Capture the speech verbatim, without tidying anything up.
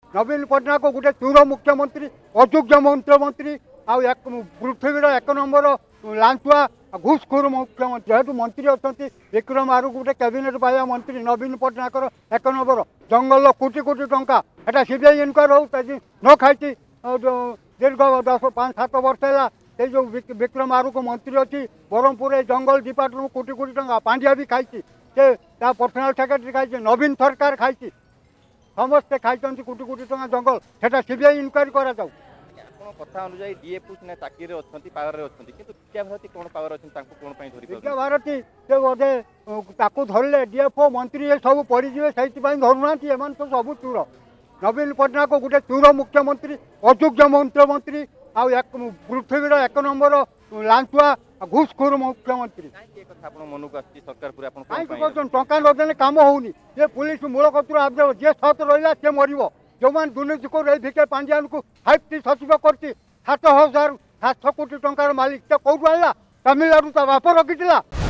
नवीन पट्टनायक गोटे चूर मुख्यमंत्री अयोग्य मुख्यमंत्री आउ पृथ्वी एक नंबर लांचुआ घुसखोर मुख्यमंत्री जेहतु मंत्री अच्छा विक्रम आरु गोटे कैबिनेट पाया मंत्री नवीन पट्टनायक एक नंबर जंगल कोटी कोटी टंका एटा सीबीआई इनक्वारी हो न खाई दीर्घ दस पाँच सात वर्ष है से जो विक्रम आरु को मंत्री अच्छी ब्रह्मपुर जंगल डिपार्टमेंट कोटी कोटी टंका पांड्या भी खाई पर्सनाल सेक्रेटरी खाई नवीन सरकार खाई समस्ते खाई कोटी कोटी टंका जंगल से सीबीआई इनक्वारी करा जाऊ कथा अनुसार डीएफओ सिना चाकरी अच्छी पावर अच्छी किंतु विद्या भारती कौन पावर अच्छी कौन धरी विद्या भारती से बोधे धरले डीएफओ मंत्री ये सब पड़े से धरुना एम तो सब चूर नवीन पट्टनायक गोटे चूर मुख्यमंत्री अयोग्य मुख्यमंत्री आउ पृथ्वी एक नंबर लांचुआ घुसखोर मुख्यमंत्री मन को सरकार कहीं टंका नदेने कम होनी ये पुलिस मूल कतुर जी सत रहा सी मर जो मैंने दुर्नीति को भिके पांड्यान को फाइव टी सचिव कर सात हजार सात कोटी टंकार मालिक से कौटू आना तमिलनाडु ता बाप रखी